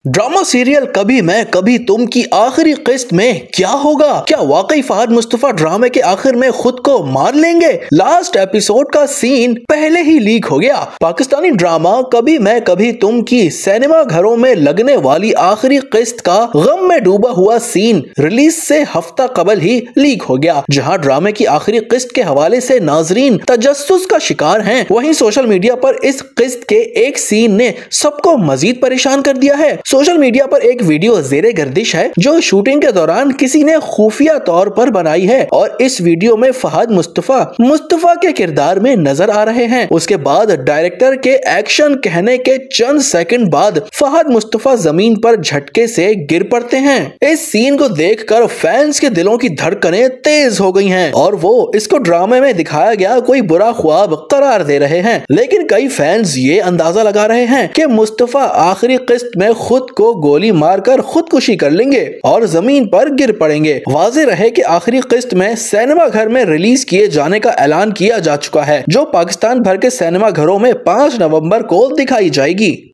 Drama serial कभी मैं कभी तुम की आखिरी किस्त में क्या होगा? क्या वाकई फहद मुस्तफा ड्रामे के आखिर में खुद को मार लेंगे? लास्ट एपिसोड का सीन पहले ही लीक हो गया। पाकिस्तानी ड्रामा कभी मैं कभी तुम की सिनेमा घरों में लगने वाली आखिरी किस्त का गम में डूबा हुआ सीन रिलीज से हफ्ता कबल ही लीक हो गया। जहां ड्रामे की आखिरी किस्त के हवाले से नाजरीन तजस्सुस का शिकार हैं, वहीं सोशल मीडिया पर इस किस्त के एक सीन ने सबको मजीद परेशान कर दिया है। सोशल मीडिया पर एक वीडियो जेरे गर्दिश है जो शूटिंग के दौरान किसी ने खुफिया तौर पर बनाई है और इस वीडियो में फहद मुस्तफा के किरदार में नजर आ रहे हैं। उसके बाद डायरेक्टर के एक्शन कहने के चंद सेकंड बाद फहद मुस्तफा जमीन पर झटके से गिर पड़ते हैं। इस सीन को देखकर फैंस के दिलों की धड़कनें तेज हो गई हैं और वो इसको ड्रामे में दिखाया गया कोई बुरा ख्वाब करार दे रहे हैं। लेकिन कई फैंस ये अंदाजा लगा रहे हैं कि मुस्तफा आखिरी किस्त में खुद को गोली मारकर खुदकुशी कर लेंगे और जमीन पर गिर पड़ेंगे। वाज़ेह रहे कि आखिरी किस्त में सिनेमा घर में रिलीज किए जाने का ऐलान किया जा चुका है, जो पाकिस्तान भर के सिनेमा घरों में 5 नवंबर को दिखाई जाएगी।